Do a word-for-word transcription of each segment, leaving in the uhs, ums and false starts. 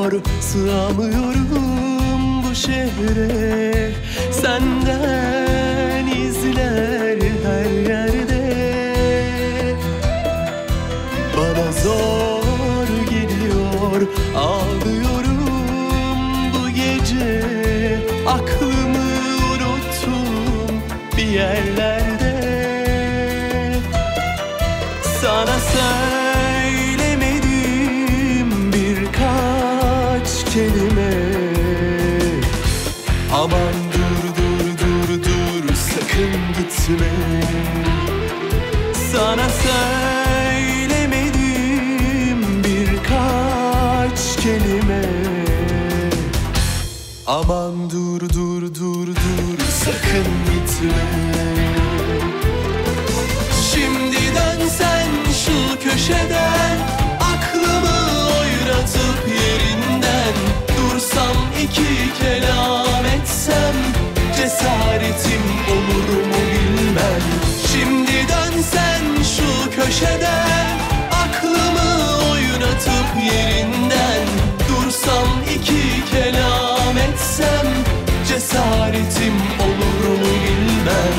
geliyor, sığamıyorum bu şehre. Senden izler her yerde. Bana zor geliyor, ağlıyorum bu gece. Aklımı unuttum bir yerlerde. Sana söylemedim birkaç kelime. Aman dur dur dur dur, sakın gitme. Sana söylemedim birkaç kelime. Aman dur dur dur dur, sakın gitme. Şimdi dönsen şu köşeden, aklımı oynatıp yerinden. Dursam iki kelam etsem, cesaretim olur mu bilmem. Şimdi dönsen şu köşeden, aklımı oynatıp yerinden. Dursam iki kelam etsem, cesaretim olur mu bilmem.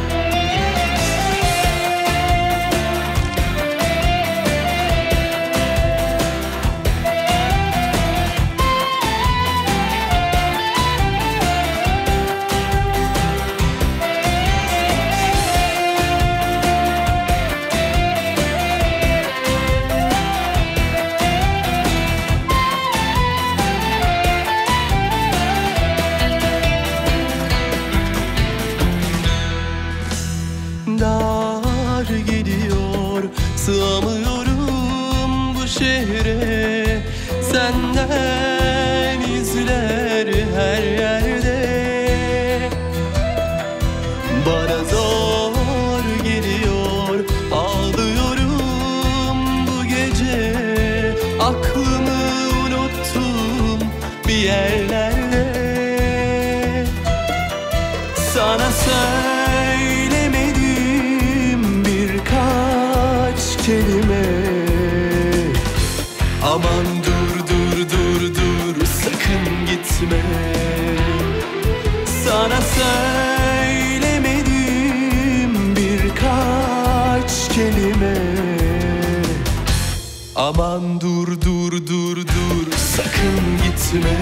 Dar geliyor, sığamıyorum bu şehre. Senden izler her yerde. Bana zor geliyor, ağlıyorum bu gece. Aklımı unuttum bir yerlerde. Sana söylemedim birkaç kelime. Aman dur dur dur dur, sakın gitme. Sana söylemedim birkaç kelime. Aman dur dur dur dur, sakın gitme.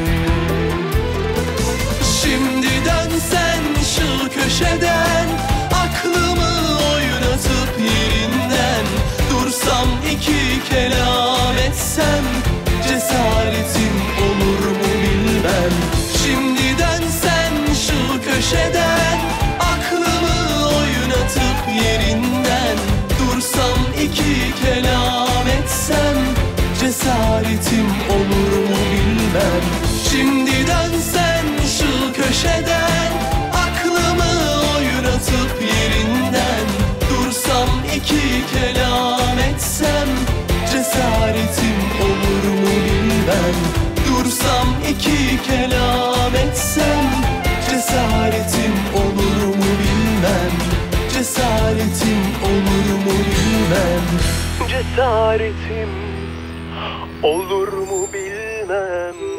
Şimdi dönsen şu köşeden, aklımı oynatıp yerinden. Dursam iki kelam etsem, cesaretim olur mu bilmem. Şimdi dönsen şu köşeden, aklımı oynatıp yerinden. Dursam iki kelam etsem, cesaretim olur mu bilmem. Şimdi dönsen şu köşeden, aklımı oynatıp yerinden. Dursam iki kelam etsem, cesaretim olur mu bilmem. Dursam iki kelam etsem, cesaretim olur mu bilmem. Cesaretim olur mu bilmem. Cesaretim olur mu bilmem.